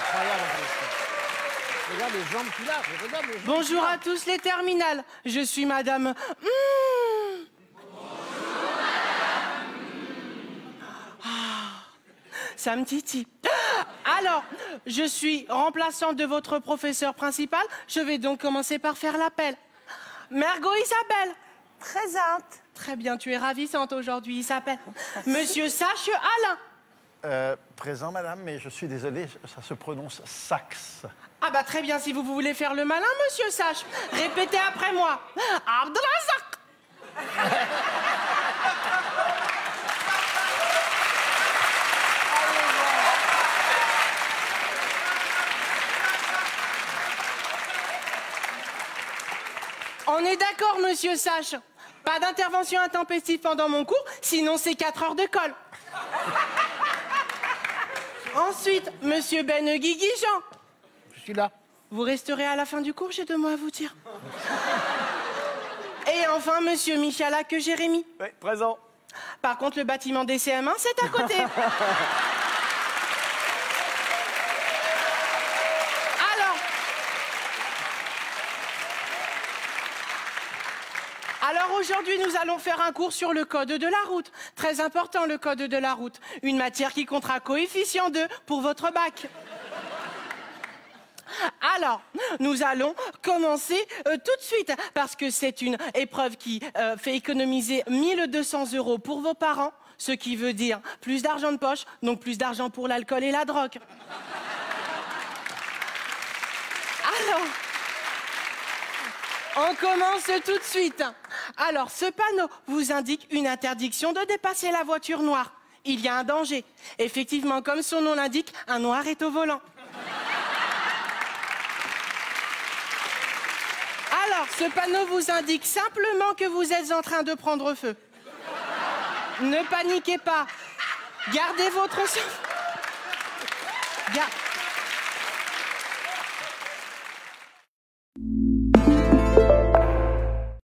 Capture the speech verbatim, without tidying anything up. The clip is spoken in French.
incroyable. Regarde les jambes qu'il a. Regarde les jambes. Bonjour à tous les terminales. Je suis madame... Mmh. Ah, ça me titille. Alors, je suis remplaçante de votre professeur principal. Je vais donc commencer par faire l'appel. Mergo Isabelle. Présente. Très bien, tu es ravissante aujourd'hui, Isabelle. Monsieur Sache Alain. Euh, présent, madame, mais je suis désolé, ça se prononce Saxe. Ah bah très bien, si vous voulez faire le malin, monsieur Sache. Répétez après moi. Abdelazak. On est d'accord, monsieur Sache. Pas d'intervention intempestive pendant mon cours, sinon c'est quatre heures de colle. Ensuite, monsieur Ben Guigui-Jean. Je suis là. Vous resterez à la fin du cours, j'ai deux mots à vous dire. Et enfin, monsieur Michalak Jérémy. Oui, présent. Par contre, le bâtiment des C M un, c'est à côté. Alors... Alors aujourd'hui, nous allons faire un cours sur le code de la route. Très important, le code de la route. Une matière qui comptera coefficient deux pour votre bac. Alors, nous allons commencer euh, tout de suite, parce que c'est une épreuve qui euh, fait économiser mille deux cents euros pour vos parents, ce qui veut dire plus d'argent de poche, donc plus d'argent pour l'alcool et la drogue. Alors, on commence tout de suite. Alors, ce panneau vous indique une interdiction de dépasser la voiture noire. Il y a un danger. Effectivement, comme son nom l'indique, un noir est au volant. Alors, ce panneau vous indique simplement que vous êtes en train de prendre feu. Ne paniquez pas. Gardez votre... Gar...